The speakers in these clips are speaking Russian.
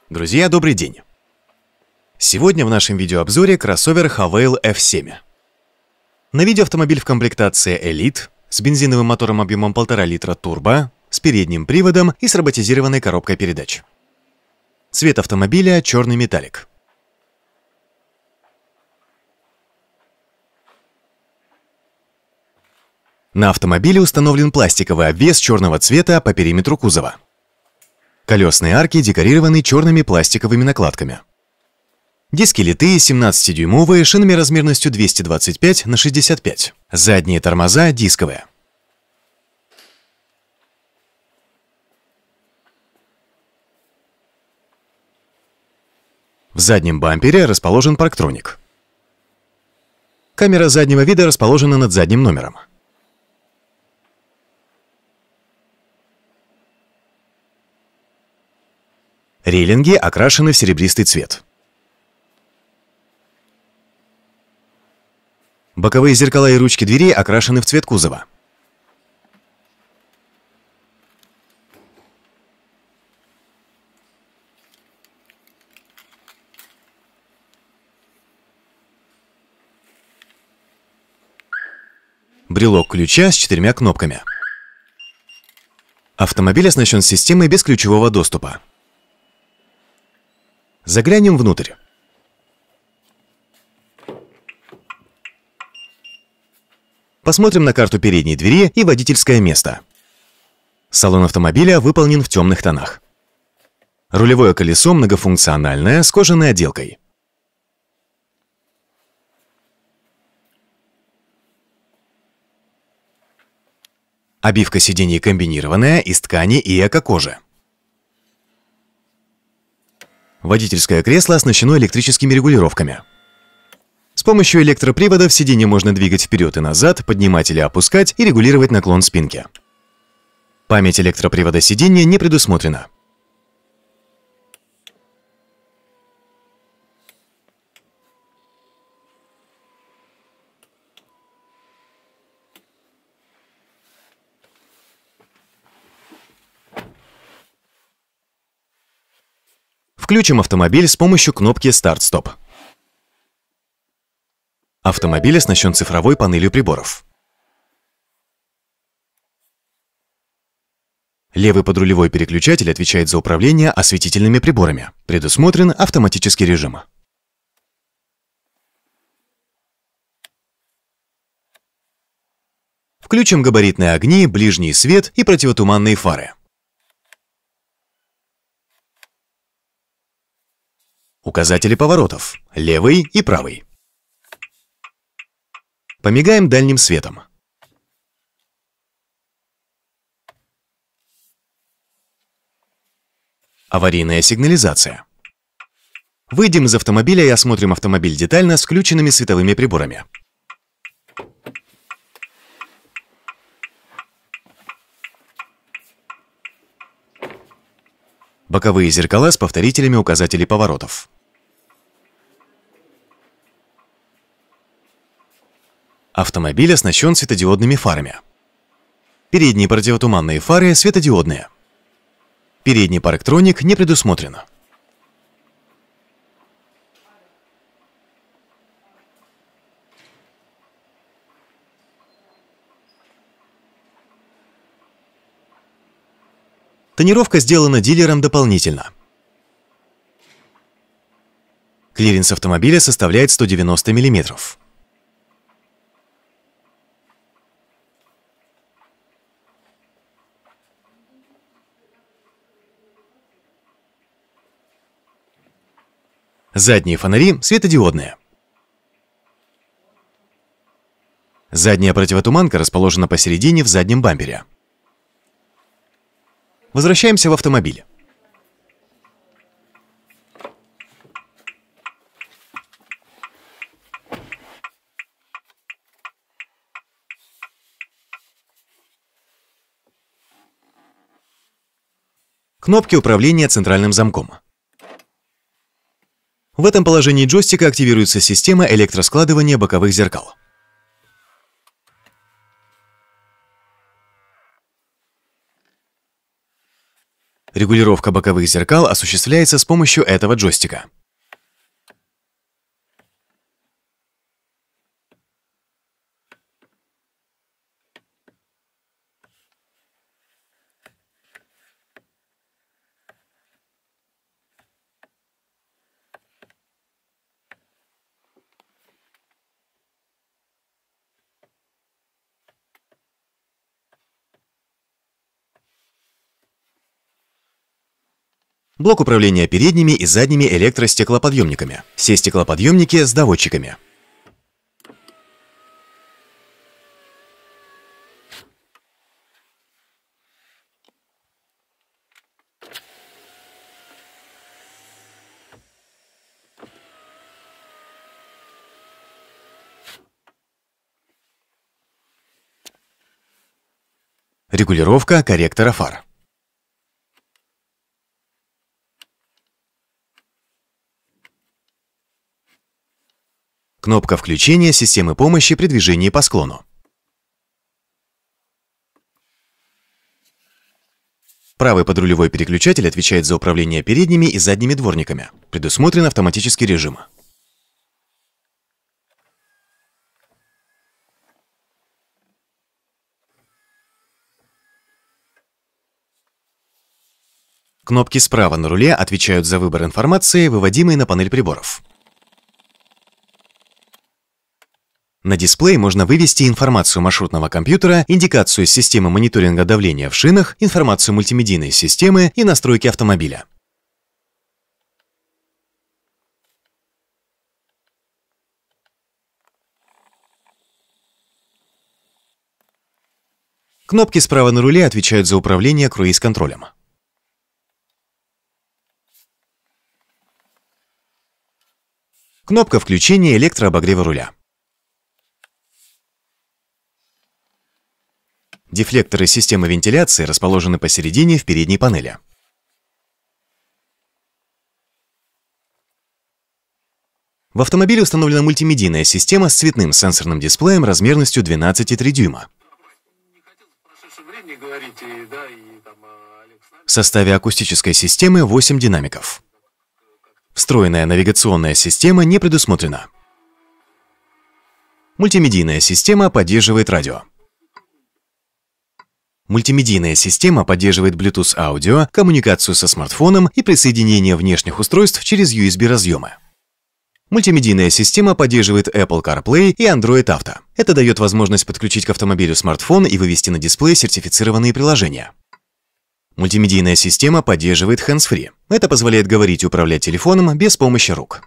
Друзья, добрый день! Сегодня в нашем видеообзоре кроссовер Havail F7. На видео автомобиль в комплектации Elite с бензиновым мотором объемом 1,5 литра турбо, с передним приводом и с роботизированной коробкой передач. Цвет автомобиля черный металлик. На автомобиле установлен пластиковый обвес черного цвета по периметру кузова. Колесные арки декорированы черными пластиковыми накладками. Диски литые 17-дюймовые, шинами размерностью 225 на 65. Задние тормоза дисковые. В заднем бампере расположен парктроник. Камера заднего вида расположена над задним номером. Рейлинги окрашены в серебристый цвет. Боковые зеркала и ручки дверей окрашены в цвет кузова. Брелок ключа с 4 кнопками. Автомобиль оснащен системой бесключевого доступа. Заглянем внутрь. Посмотрим на карту передней двери и водительское место. Салон автомобиля выполнен в темных тонах. Рулевое колесо многофункциональное с кожаной отделкой. Обивка сидений комбинированная из ткани и эко-кожи. Водительское кресло оснащено электрическими регулировками. С помощью электроприводов сиденье можно двигать вперед и назад, поднимать или опускать и регулировать наклон спинки. Память электропривода сиденья не предусмотрена. Включим автомобиль с помощью кнопки «Старт-стоп». Автомобиль оснащен цифровой панелью приборов. Левый подрулевой переключатель отвечает за управление осветительными приборами. Предусмотрен автоматический режим. Включим габаритные огни, ближний свет и противотуманные фары. Указатели поворотов – левый и правый. Помигаем дальним светом. Аварийная сигнализация. Выйдем из автомобиля и осмотрим автомобиль детально с включенными световыми приборами. Боковые зеркала с повторителями указателей поворотов. Автомобиль оснащен светодиодными фарами. Передние противотуманные фары светодиодные. Передний парктроник не предусмотрен. Тонировка сделана дилером дополнительно. Клиренс автомобиля составляет 190 мм. Задние фонари светодиодные. Задняя противотуманка расположена посередине в заднем бампере. Возвращаемся в автомобиль. Кнопки управления центральным замком. В этом положении джойстика активируется система электроскладывания боковых зеркал. Регулировка боковых зеркал осуществляется с помощью этого джойстика. Блок управления передними и задними электростеклоподъемниками. Все стеклоподъемники с доводчиками. Регулировка корректора фар. Кнопка включения системы помощи при движении по склону. Правый подрулевой переключатель отвечает за управление передними и задними дворниками. Предусмотрен автоматический режим. Кнопки справа на руле отвечают за выбор информации, выводимой на панель приборов. На дисплей можно вывести информацию маршрутного компьютера, индикацию системы мониторинга давления в шинах, информацию мультимедийной системы и настройки автомобиля. Кнопки справа на руле отвечают за управление круиз-контролем. Кнопка включения электрообогрева руля. Дефлекторы системы вентиляции расположены посередине в передней панели. В автомобиле установлена мультимедийная система с цветным сенсорным дисплеем размерностью 12,3 дюйма. В составе акустической системы 8 динамиков. Встроенная навигационная система не предусмотрена. Мультимедийная система поддерживает радио. Мультимедийная система поддерживает Bluetooth аудио, коммуникацию со смартфоном и присоединение внешних устройств через USB-разъемы. Мультимедийная система поддерживает Apple CarPlay и Android Auto. Это дает возможность подключить к автомобилю смартфон и вывести на дисплей сертифицированные приложения. Мультимедийная система поддерживает hands-free. Это позволяет говорить и управлять телефоном без помощи рук.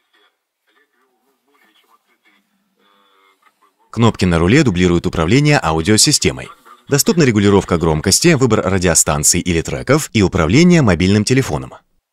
Кнопки на руле дублируют управление аудиосистемой. Доступна регулировка громкости, выбор радиостанций или треков и управление мобильным телефоном.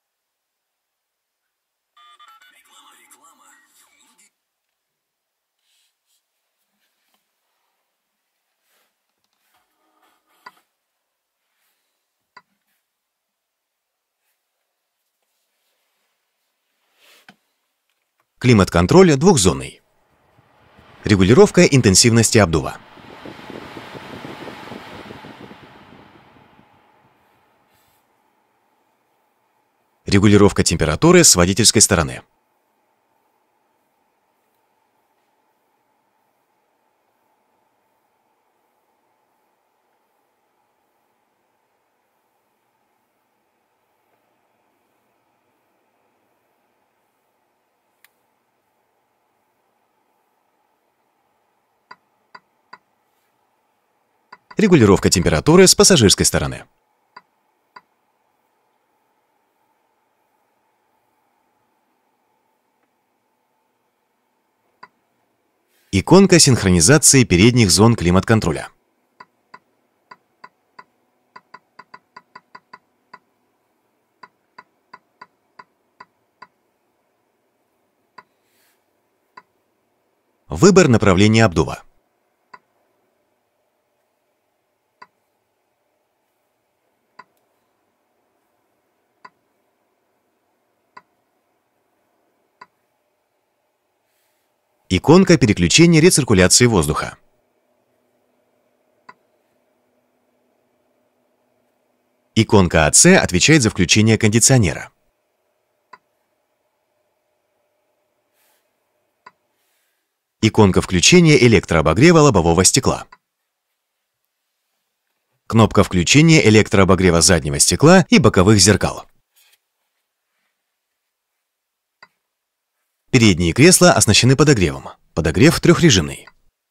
Климат-контроль двухзонный. Регулировка интенсивности обдува. Регулировка температуры с водительской стороны. Регулировка температуры с пассажирской стороны. Иконка синхронизации передних зон климат-контроля. Выбор направления обдува. Иконка переключения рециркуляции воздуха. Иконка АЦ отвечает за включение кондиционера. Иконка включения электрообогрева лобового стекла. Кнопка включения электрообогрева заднего стекла и боковых зеркал. Передние кресла оснащены подогревом. Подогрев трехрежимный.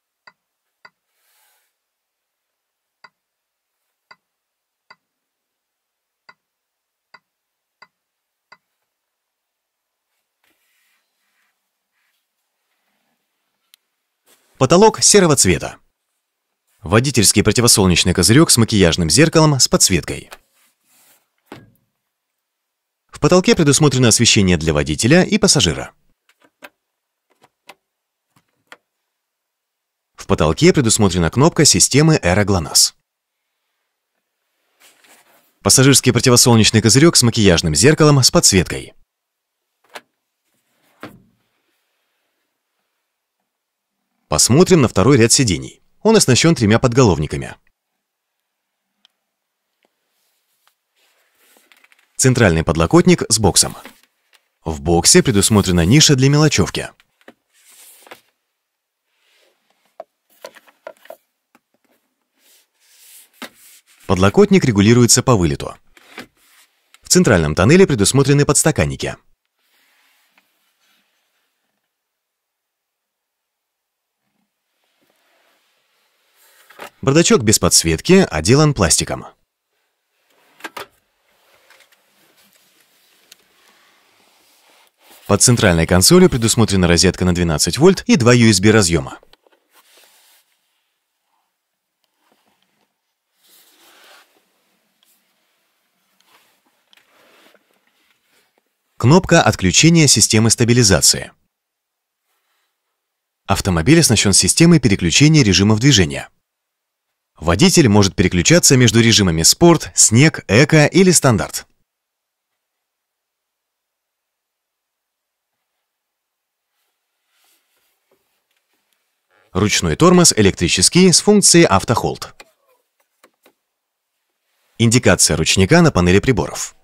Потолок серого цвета. Водительский противосолнечный козырек с макияжным зеркалом с подсветкой. В потолке предусмотрено освещение для водителя и пассажира. В потолке предусмотрена кнопка системы Aero GLONASS. Пассажирский противосолнечный козырек с макияжным зеркалом с подсветкой. Посмотрим на второй ряд сидений. Он оснащен 3 подголовниками. Центральный подлокотник с боксом. В боксе предусмотрена ниша для мелочевки. Подлокотник регулируется по вылету. В центральном тоннеле предусмотрены подстаканники. Бардачок без подсветки отделан пластиком. Под центральной консолью предусмотрена розетка на 12 вольт и 2 USB разъема. Кнопка отключения системы стабилизации. Автомобиль оснащен системой переключения режимов движения. Водитель может переключаться между режимами «Спорт», «Снег», «Эко» или «Стандарт». Ручной тормоз электрический с функцией «Автохолд». Индикация ручника на панели приборов.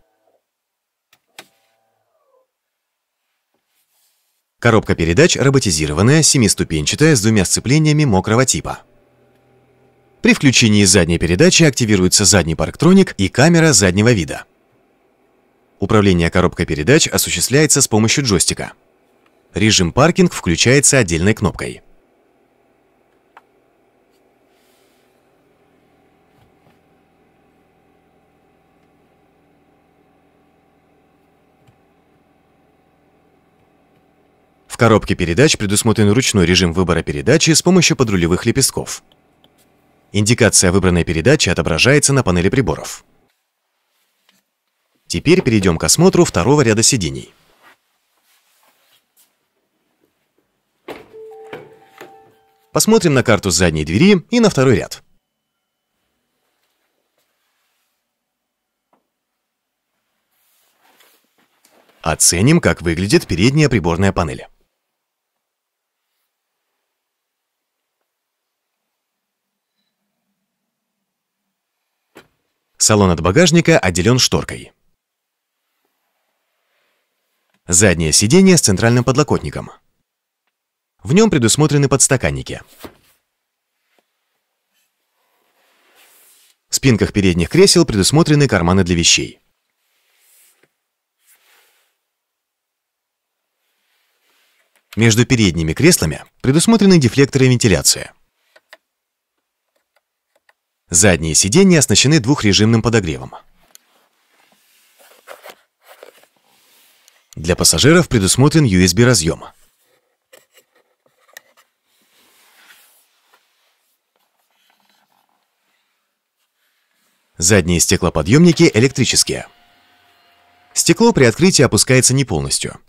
Коробка передач роботизированная, 7-ступенчатая, с 2 сцеплениями мокрого типа. При включении задней передачи активируется задний парктроник и камера заднего вида. Управление коробкой передач осуществляется с помощью джойстика. Режим паркинг включается отдельной кнопкой. В коробке передач предусмотрен ручной режим выбора передачи с помощью подрулевых лепестков. Индикация выбранной передачи отображается на панели приборов. Теперь перейдем к осмотру второго ряда сидений. Посмотрим на карту задней двери и на второй ряд. Оценим, как выглядит передняя приборная панель. Салон от багажника отделен шторкой. Заднее сиденье с центральным подлокотником. В нем предусмотрены подстаканники. В спинках передних кресел предусмотрены карманы для вещей. Между передними креслами предусмотрены дефлекторы вентиляции. Задние сиденья оснащены двухрежимным подогревом. Для пассажиров предусмотрен USB-разъем. Задние стеклоподъемники электрические. Стекло при открытии опускается не полностью.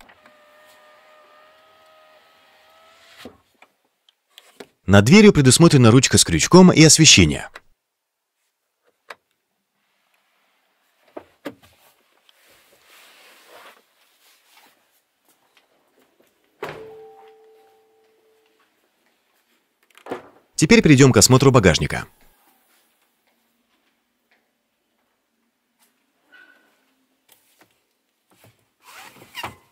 Над дверью предусмотрена ручка с крючком и освещение. Теперь перейдем к осмотру багажника.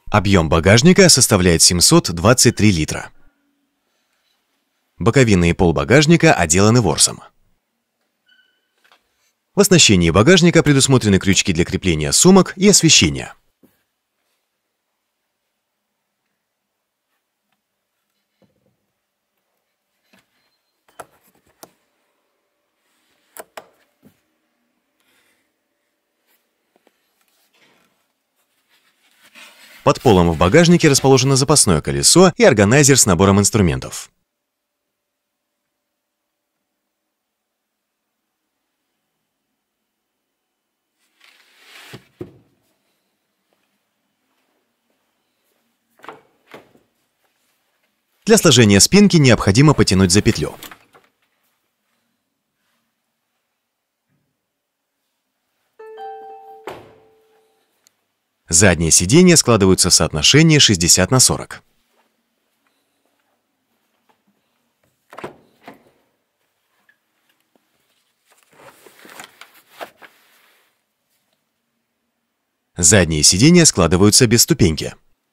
Объем багажника составляет 723 литра. Боковины и пол багажника отделаны ворсом. В оснащении багажника предусмотрены крючки для крепления сумок и освещения. Под полом в багажнике расположено запасное колесо и органайзер с набором инструментов. Для сложения спинки необходимо потянуть за петлю. Задние сиденья складываются в соотношении 60:40. Задние сиденья складываются без ступеньки.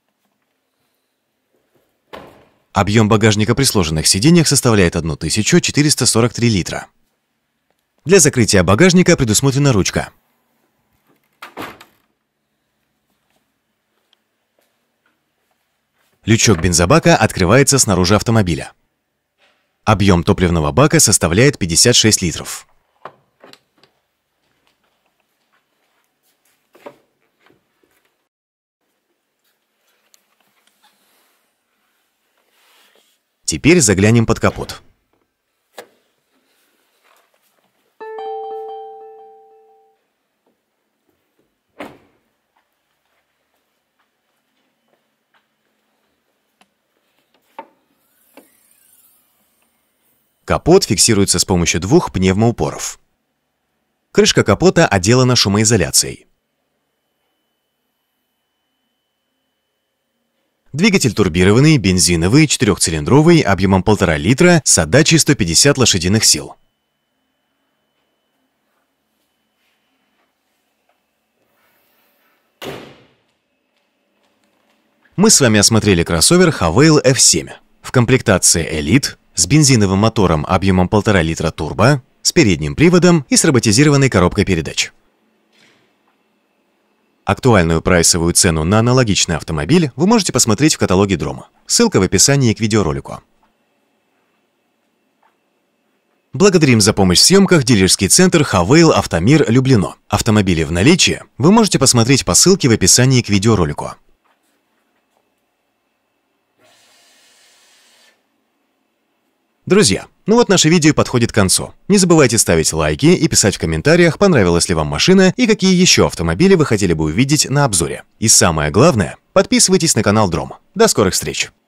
Объем багажника при сложенных сиденьях составляет 1443 литра. Для закрытия багажника предусмотрена ручка. Лючок бензобака открывается снаружи автомобиля. Объем топливного бака составляет 56 литров. Теперь заглянем под капот. Капот фиксируется с помощью двух пневмоупоров. Крышка капота отделана шумоизоляцией. Двигатель турбированный, бензиновый, 4-цилиндровый, объемом 1,5 литра, с отдачей 150 лошадиных сил. Мы с вами осмотрели кроссовер Havail F7 в комплектации Elite с бензиновым мотором объемом 1,5 литра турбо, с передним приводом и с роботизированной коробкой передач. Актуальную прайсовую цену на аналогичный автомобиль вы можете посмотреть в каталоге Дрома. Ссылка в описании к видеоролику. Благодарим за помощь в съемках дилерский центр Havail Автомир Люблино. Автомобили в наличии вы можете посмотреть по ссылке в описании к видеоролику. Друзья, ну вот наше видео подходит к концу. Не забывайте ставить лайки и писать в комментариях, понравилась ли вам машина и какие еще автомобили вы хотели бы увидеть на обзоре. И самое главное, подписывайтесь на канал Дром. До скорых встреч!